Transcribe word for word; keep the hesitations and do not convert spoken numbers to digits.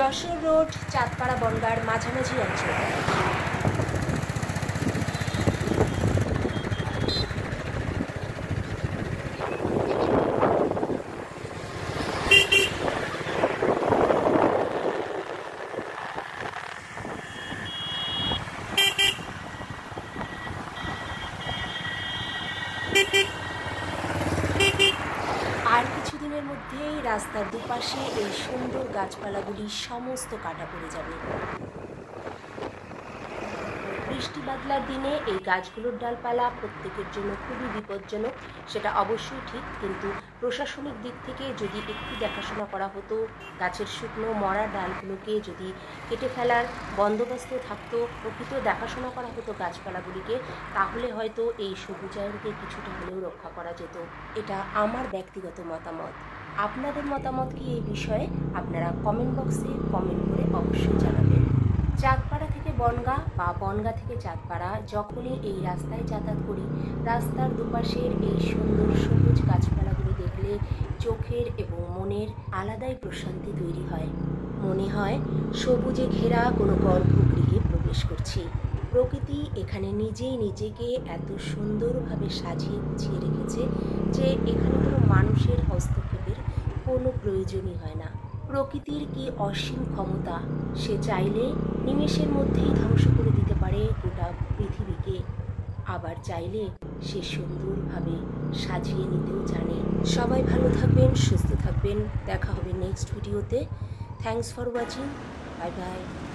Jessore road Chandpara বনগাঁর মাঝামাঝি অঞ্চল। আর কিছুদিনের মধ্যেই রাস্তার দুপাশে এই সুন্দর গাছপালাগুলি সমস্ত কাটা পড়ে যাবে। বৃষ্টি বাদলার দিনে এই গাছগুলোর ডালপালা প্রত্যেকের জন্য খুবই বিপজ্জনক, সেটা অবশ্যই ঠিক। কিন্তু প্রশাসনিক দিক থেকে যদি একটু দেখাশোনা করা হতো, গাছের শুকনো মরা ডালগুলোকে যদি কেটে ফেলার বন্দোবস্ত থাকতো, প্রকৃত দেখাশোনা করা হতো গাছপালাগুলিকে, তাহলে হয়তো এই সবুজায়নকে কিছুটা হলেও রক্ষা করা যেত। এটা আমার ব্যক্তিগত মতামত। আপনাদের মতামত কি এই বিষয়ে? আপনারা কমেন্ট বক্সে কমেন্ট করে অবশ্যই জানাবেন। চাঁদপাড়া থেকে বনগাঁ বা বনগাঁ থেকে চাঁদপাড়া যখনই এই রাস্তায় যাতায়াত করি, রাস্তার দুপাশের এই সুন্দর সবুজ গাছপালাগুলো দেখলে চোখের এবং মনের আলাদাই প্রশান্তি তৈরি হয়। মনে হয় সবুজে ঘেরা কোনো গর্ভগৃহে প্রবেশ করছি। প্রকৃতি এখানে নিজেই নিজেকে এত সুন্দরভাবে সাজিয়ে গুছিয়ে রেখেছে যে এখানে কোনো মানুষের হস্তক্ষেপের কোনো প্রয়োজনই হয় না। প্রকৃতির কি অসীম ক্ষমতা! সে চাইলে নিমেষের মধ্যেই ধ্বংস করে দিতে পারে গোটা পৃথিবীকে, আবার চাইলে সে সুন্দরভাবে সাজিয়ে নিতেও জানে। সবাই ভালো থাকবেন, সুস্থ থাকবেন। দেখা হবে নেক্সট ভিডিওতে। Thanks for watching. Bye by.